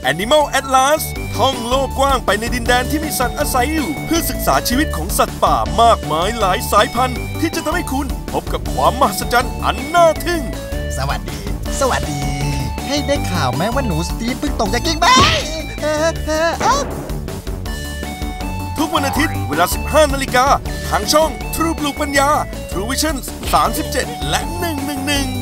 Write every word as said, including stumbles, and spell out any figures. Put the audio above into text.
Animal Atlas ท่องโลกกว้างไปในดินแดนที่มีสัตว์อาศัยอยู่เพื่อศึกษาชีวิตของสัตว์ป่ามากมายหลายสายพันธุ์ที่จะทำให้คุณพบกับความมหัศจรรย์อันน่าทึ่งสวัสดีสวัสดีให้ได้ข่าวแม้ว่าหนูสตีฟเพิ่งตกจากกิ่งไม้ทุกวันอาทิตย์เวลา สิบห้านาฬิกาทางช่อง True ปลูกปัญญา True Vision สามสิบเจ็ดและหนึ่งหนึ่งหนึ่ง